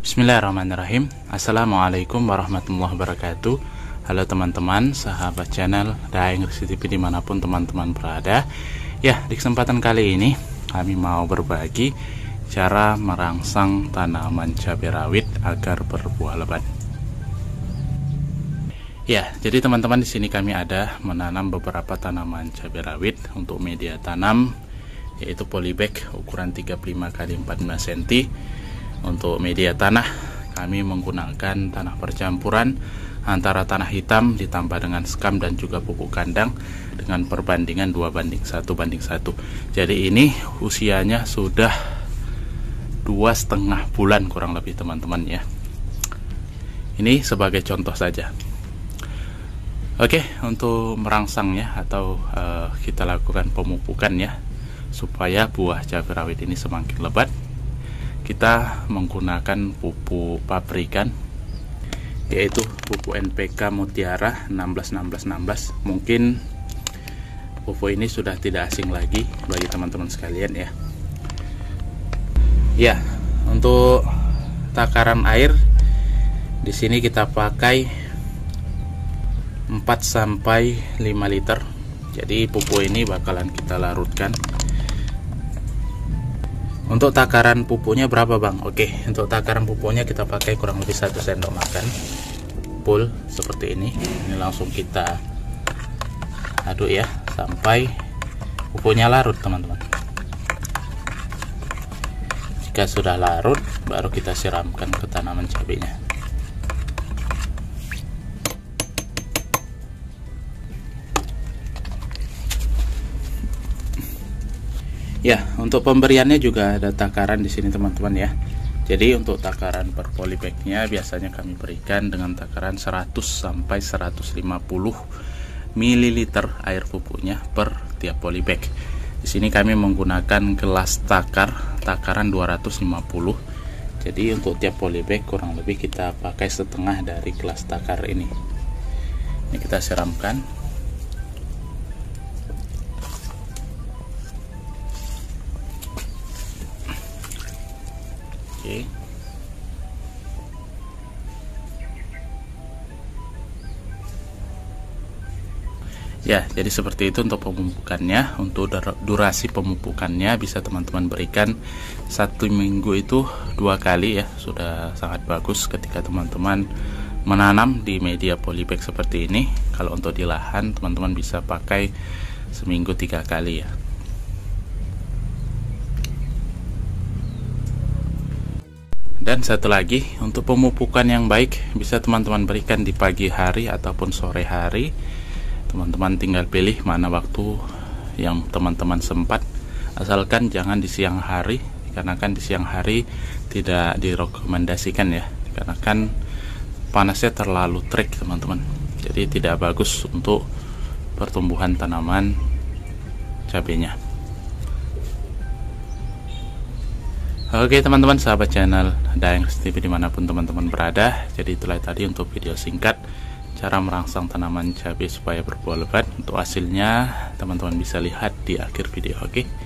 Bismillahirrahmanirrahim. Assalamualaikum warahmatullahi wabarakatuh. Halo teman-teman, sahabat channel Daeng Resi TV dimanapun teman-teman berada. Ya, di kesempatan kali ini kami mau berbagi cara merangsang tanaman cabai rawit agar berbuah lebat. Ya, jadi teman-teman, di sini kami ada menanam beberapa tanaman cabai rawit untuk media tanam, yaitu polybag ukuran 35 x 14 cm. Untuk media tanah kami menggunakan tanah percampuran antara tanah hitam ditambah dengan skam dan juga pupuk kandang dengan perbandingan 2:1:1. Jadi ini usianya sudah 2,5 bulan kurang lebih teman-teman ya. Ini sebagai contoh saja. Oke, untuk merangsangnya atau kita lakukan pemupukan ya, supaya buah cabai rawit ini semakin lebat, kita menggunakan pupuk pabrikan, yaitu pupuk NPK Mutiara 16-16-16. Mungkin pupuk ini sudah tidak asing lagi bagi teman-teman sekalian ya. Ya, untuk takaran air di sini kita pakai 4-5 liter. Jadi pupuk ini bakalan kita larutkan. Untuk takaran pupuknya berapa bang? Oke, untuk takaran pupuknya kita pakai kurang lebih 1 sendok makan full seperti ini. Ini langsung kita aduk ya sampai pupuknya larut teman-teman. Jika sudah larut, baru kita siramkan ke tanaman cabainya. Ya, untuk pemberiannya juga ada takaran di sini teman-teman ya. Jadi untuk takaran per polybagnya biasanya kami berikan dengan takaran 100 sampai 150 ml air pupuknya per tiap polybag. Di sini kami menggunakan gelas takaran 250. Jadi untuk tiap polybag kurang lebih kita pakai setengah dari gelas takar ini. Ini kita siramkan. Ya, jadi seperti itu untuk pemupukannya. Untuk durasi pemupukannya bisa teman-teman berikan 1 minggu itu 2 kali ya. Sudah sangat bagus ketika teman-teman menanam di media polybag seperti ini. Kalau untuk di lahan teman-teman bisa pakai seminggu 3 kali ya. Dan satu lagi, untuk pemupukan yang baik bisa teman-teman berikan di pagi hari ataupun sore hari. Teman-teman tinggal pilih mana waktu yang teman-teman sempat, asalkan jangan di siang hari, karena kan di siang hari tidak direkomendasikan ya, karena kan panasnya terlalu terik teman-teman. Jadi tidak bagus untuk pertumbuhan tanaman cabenya. Oke teman-teman, sahabat channel Daeng Resi TV dimanapun teman-teman berada. Jadi itulah tadi untuk video singkat cara merangsang tanaman cabai supaya berbuah lebat. Untuk hasilnya teman-teman bisa lihat di akhir video. Oke.